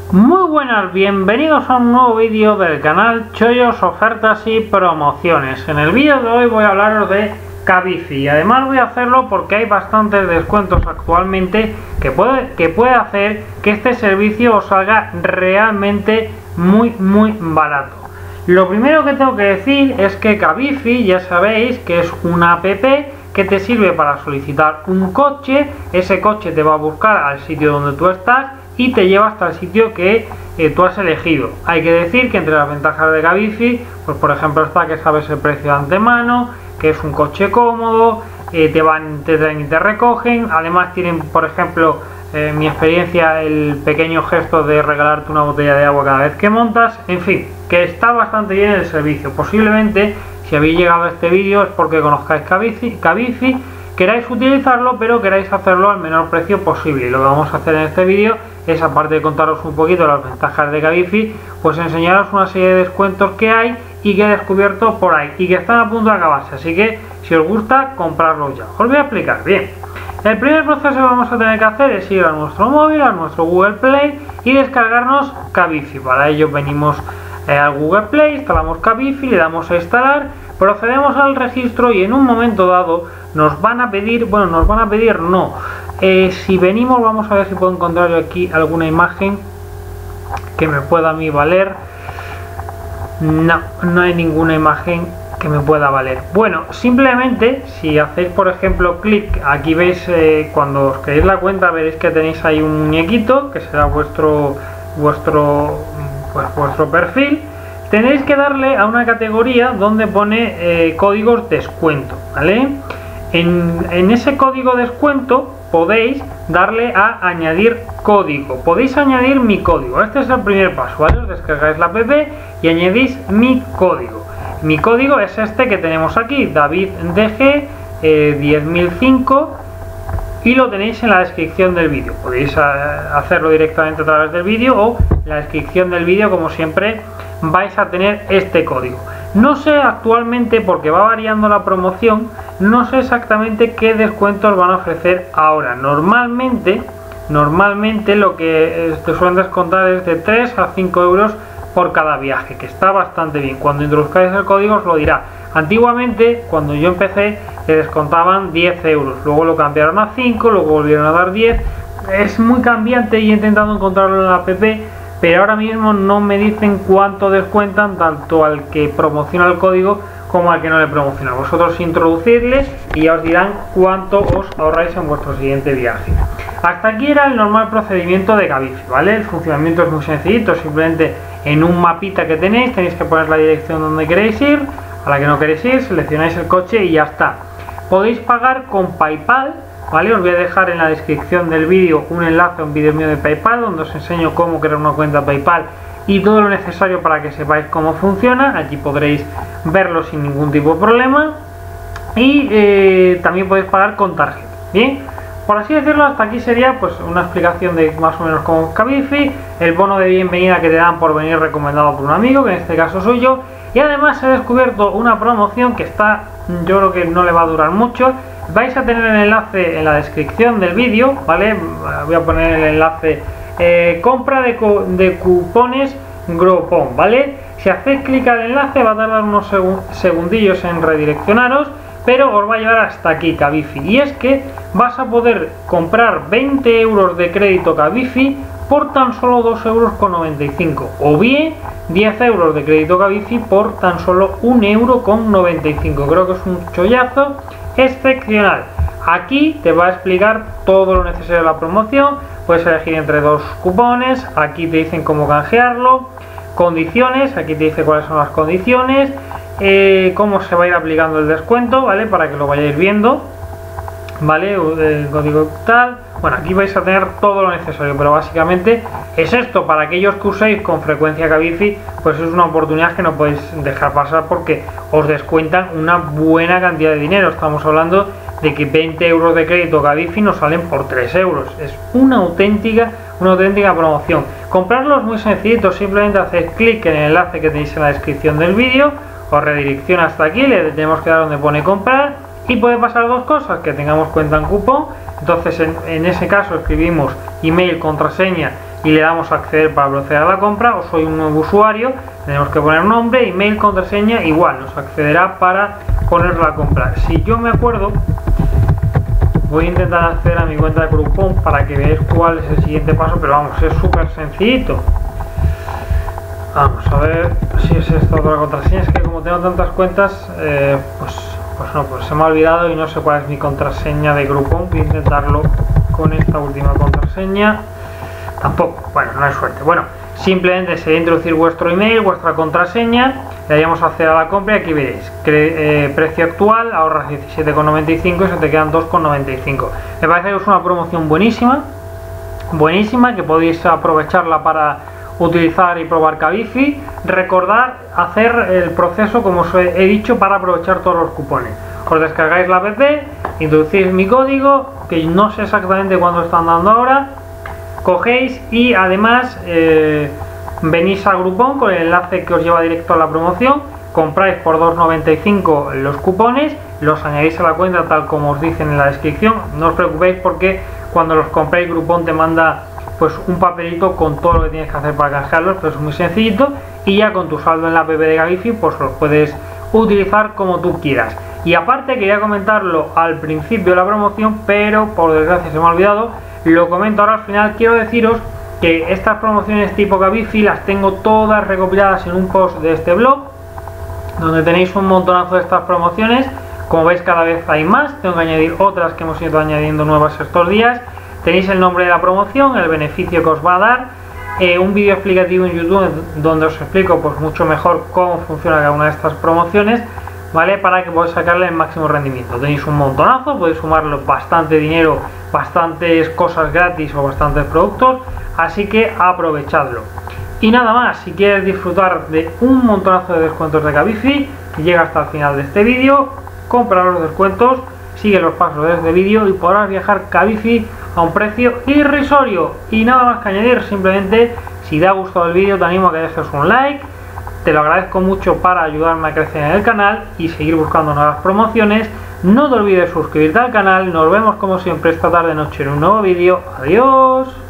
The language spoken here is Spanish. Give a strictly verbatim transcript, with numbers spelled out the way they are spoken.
Muy buenas, bienvenidos a un nuevo vídeo del canal Chollos, Ofertas y Promociones. En el vídeo de hoy voy a hablaros de Cabify y además voy a hacerlo porque hay bastantes descuentos actualmente que puede, que puede hacer que este servicio os salga realmente muy muy barato. Lo primero que tengo que decir es que Cabify, ya sabéis que es una app que te sirve para solicitar un coche. Ese coche te va a buscar al sitio donde tú estás y te lleva hasta el sitio que eh, tú has elegido. Hay que decir que entre las ventajas de Cabify, pues por ejemplo está que sabes el precio de antemano, que es un coche cómodo, eh, te van, te traen y te recogen. Además tienen, por ejemplo, eh, mi experiencia, el pequeño gesto de regalarte una botella de agua cada vez que montas. En fin, que está bastante bien el servicio. Posiblemente, si habéis llegado a este vídeo es porque conozcáis Cabify, Cabify, queráis utilizarlo, pero queráis hacerlo al menor precio posible. Y lo que vamos a hacer en este vídeo es, aparte de contaros un poquito las ventajas de Cabify, pues enseñaros una serie de descuentos que hay y que he descubierto por ahí y que están a punto de acabarse. Así que si os gusta, comprarlos ya. Os voy a explicar. Bien, el primer proceso que vamos a tener que hacer es ir a nuestro móvil, a nuestro Google Play y descargarnos Cabify. Para ello venimos eh, al Google Play, instalamos Cabify, le damos a instalar, procedemos al registro y en un momento dado nos van a pedir, bueno, nos van a pedir no, eh, si venimos, vamos a ver si puedo encontrar yo aquí alguna imagen que me pueda a mí valer. No, no hay ninguna imagen que me pueda valer. Bueno, simplemente si hacéis por ejemplo clic, aquí veis, eh, cuando os creéis la cuenta veréis que tenéis ahí un muñequito que será vuestro vuestro pues vuestro perfil. Tenéis que darle a una categoría donde pone eh, códigos descuento, ¿vale? En, en ese código descuento podéis darle a añadir código. Podéis añadir mi código. Este es el primer paso, ¿vale? Os descargáis la app y añadís mi código. Mi código es este que tenemos aquí, David D G eh, diez mil cinco, y lo tenéis en la descripción del vídeo. Podéis eh, hacerlo directamente a través del vídeo o en la descripción del vídeo, como siempre vais a tener este código. No sé actualmente, porque va variando la promoción, no sé exactamente qué descuentos van a ofrecer ahora. Normalmente, normalmente lo que te suelen descontar es de tres a cinco euros por cada viaje, que está bastante bien. Cuando introduzcáis el código os lo dirá. Antiguamente, cuando yo empecé, te descontaban diez euros, luego lo cambiaron a cinco, luego volvieron a dar diez. Es muy cambiante y he intentado encontrarlo en la app, pero ahora mismo no me dicen cuánto descuentan tanto al que promociona el código como al que no le promociona. Vosotros introducidle y ya os dirán cuánto os ahorráis en vuestro siguiente viaje. Hasta aquí era el normal procedimiento de Cabify, ¿vale? El funcionamiento es muy sencillito, simplemente en un mapita que tenéis tenéis que poner la dirección donde queréis ir, a la que no queréis ir, seleccionáis el coche y ya está. Podéis pagar con PayPal, ¿vale? Os voy a dejar en la descripción del vídeo un enlace a un vídeo mío de PayPal donde os enseño cómo crear una cuenta PayPal y todo lo necesario para que sepáis cómo funciona. Allí podréis verlo sin ningún tipo de problema y eh, también podéis pagar con tarjeta. Bien, por así decirlo, hasta aquí sería pues una explicación de más o menos cómo es Cabify, el bono de bienvenida que te dan por venir recomendado por un amigo, que en este caso soy yo, y además he descubierto una promoción que está, yo creo que no le va a durar mucho. Vais a tener el enlace en la descripción del vídeo, ¿vale? Voy a poner el enlace, eh, compra de, de cupones Groupon, ¿vale? Si hacéis clic al enlace va a tardar unos segun, segundillos en redireccionaros, pero os va a llevar hasta aquí Cabify. Y es que vas a poder comprar veinte euros de crédito Cabify por tan solo dos euros con noventa y cinco, o bien diez euros de crédito Cabify por tan solo un euro con noventa y cinco. Creo que es un chollazo excepcional. Aquí te va a explicar todo lo necesario de la promoción. Puedes elegir entre dos cupones, aquí te dicen cómo canjearlo, condiciones, aquí te dice cuáles son las condiciones, eh, cómo se va a ir aplicando el descuento, ¿vale? Para que lo vayáis viendo, ¿vale? El código tal. Bueno, aquí vais a tener todo lo necesario, pero básicamente es esto. Para aquellos que uséis con frecuencia Cabify, pues es una oportunidad que no podéis dejar pasar porque os descuentan una buena cantidad de dinero. Estamos hablando de que veinte euros de crédito Cabify nos salen por tres euros. Es una auténtica, una auténtica promoción. Comprarlo es muy sencillito, simplemente hacéis clic en el enlace que tenéis en la descripción del vídeo, os redirecciona hasta aquí, le tenemos que dar donde pone comprar y puede pasar dos cosas: que tengamos cuenta en cupón, entonces en, en ese caso escribimos email, contraseña y le damos a acceder para proceder a la compra, o soy un nuevo usuario, tenemos que poner nombre, email, contraseña, igual nos accederá para poner la compra. Si yo me acuerdo, voy a intentar acceder a mi cuenta de Groupon para que veáis cuál es el siguiente paso, pero vamos, es súper sencillito. Vamos a ver si es esta otra contraseña. Es que como tengo tantas cuentas, eh, pues, pues no, pues se me ha olvidado y no sé cuál es mi contraseña de Groupon. Voy a intentarlo con esta última contraseña. Tampoco, bueno, no hay suerte. Bueno, simplemente sería introducir vuestro email, vuestra contraseña, le daríamos a hacer a la compra y aquí veréis, eh, precio actual, ahorras diecisiete con noventa y cinco y se te quedan dos con noventa y cinco. Me parece que es una promoción buenísima, buenísima, que podéis aprovecharla para utilizar y probar Cabify. Recordad hacer el proceso como os he dicho para aprovechar todos los cupones. Os descargáis la app, introducís mi código, que no sé exactamente cuándo están dando ahora, cogéis y además eh, venís a Groupon con el enlace que os lleva directo a la promoción, compráis por dos noventa y cinco los cupones, los añadís a la cuenta tal como os dicen en la descripción. No os preocupéis porque cuando los compréis Groupon te manda pues un papelito con todo lo que tienes que hacer para canjearlos, pero es muy sencillito, y ya con tu saldo en la app de Cabify pues los puedes utilizar como tú quieras. Y aparte quería comentarlo al principio de la promoción, pero por desgracia se me ha olvidado, lo comento ahora al final. Quiero deciros que estas promociones tipo Cabify las tengo todas recopiladas en un post de este blog, donde tenéis un montonazo de estas promociones. Como veis, cada vez hay más, tengo que añadir otras que hemos ido añadiendo nuevas estos días. Tenéis el nombre de la promoción, el beneficio que os va a dar, eh, un vídeo explicativo en YouTube donde os explico pues mucho mejor cómo funciona cada una de estas promociones, ¿vale? Para que podáis sacarle el máximo rendimiento. Tenéis un montonazo, podéis sumarlo bastante dinero, bastantes cosas gratis o bastantes productos, así que aprovechadlo. Y nada más, si quieres disfrutar de un montonazo de descuentos de Cabify, llega hasta el final de este vídeo, compra los descuentos, sigue los pasos de este vídeo y podrás viajar Cabify a un precio irrisorio. Y nada más que añadir, simplemente si te ha gustado el vídeo te animo a que dejes un like, te lo agradezco mucho para ayudarme a crecer en el canal y seguir buscando nuevas promociones. No te olvides suscribirte al canal, nos vemos como siempre esta tarde noche en un nuevo vídeo. Adiós.